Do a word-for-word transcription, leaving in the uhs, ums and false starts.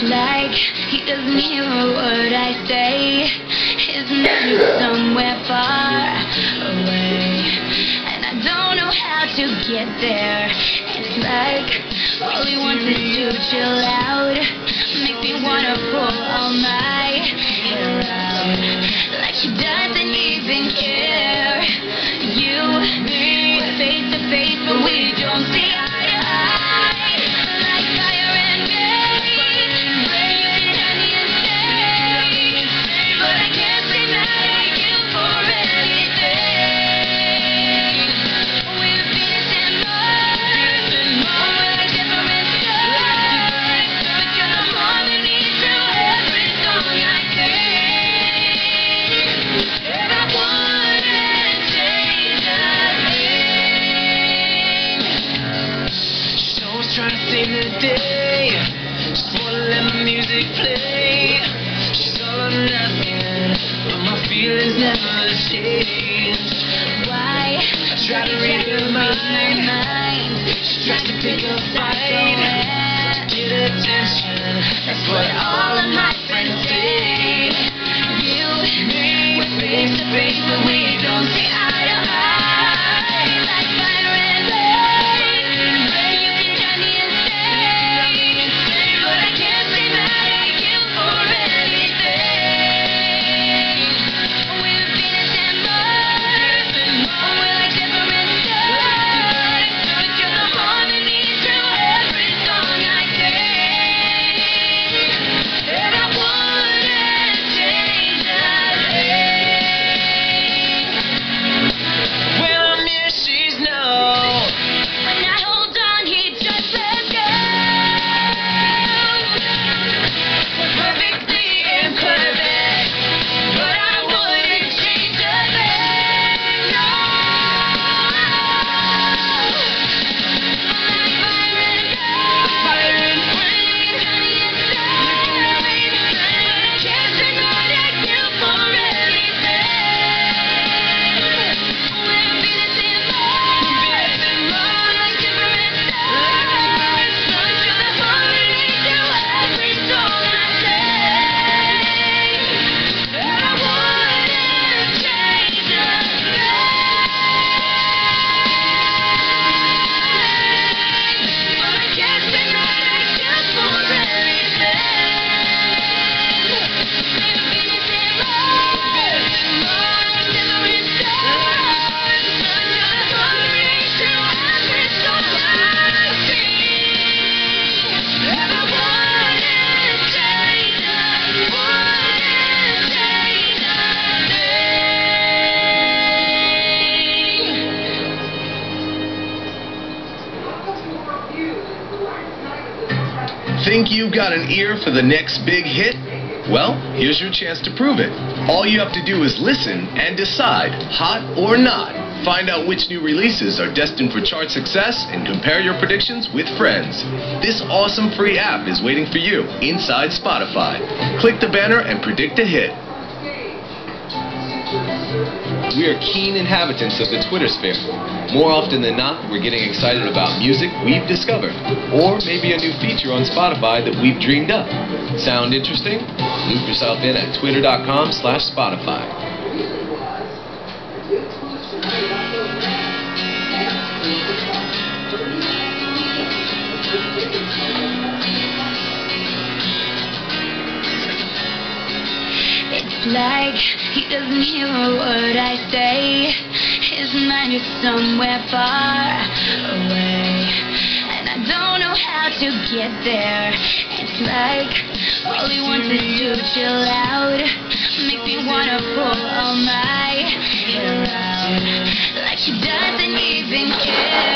like he doesn't hear a word I say. His mind is somewhere far away, and I don't know how to get there. It's like all he wants is to chill out, make me wanna pull all my hair out, like she doesn't even care. You, me, we're face to face, but we don't see eye to eye, like fire and rain. You can tell me and say, but I can't say that I you for anything. We're Venus and Mars, we're like different stars, but you're the harmony through every song I sing. And I wouldn't change a thing. Someone's trying to save the day, just wanna let my music play. She's all or nothing, but my feelings never change. Why? I try to read her mind, she tries to pick a fight, get attention, that's what all of my friends say. You, me, we're face to face, but we don't see eye to eye, like fire and rain. You can tell me and say, but I can't say that I you for anything. We're Venus and Mars, we're like different stars, but you're the harmony through every song I sing. And I wouldn't change a thing. When I'm here, she's no. When I hold on, he just lets go. Perfectly imperfect, but I wouldn't change a thing, no. Like fire and Fire and rain, honey and sunlight, but I can't say that I you for anything. We're Venus and Mars, Venus and Mars, like different stars, but you're the harmony through every song I sing. And I wouldn't change a thing, but I can't say that I you for anything. We're Venus and Mars, like different stars, but you're the harmony through every song I sing. And I wouldn't change a, wouldn't change a thing. Think you've got an ear for the next big hit? Well, here's your chance to prove it. All you have to do is listen and decide, hot or not. Find out which new releases are destined for chart success and compare your predictions with friends. This awesome free app is waiting for you inside Spotify. Click the banner and predict a hit. We are keen inhabitants of the Twitter sphere. More often than not, we're getting excited about music we've discovered, or maybe a new feature on Spotify that we've dreamed up. Sound interesting? Loop yourself in at twitter dot com slash Spotify. It's like he doesn't hear a word I say. His mind is somewhere far away, and I don't know how to get there. It's like all he wants is to chill out, make me wanna pull all my hair out, like she doesn't even care.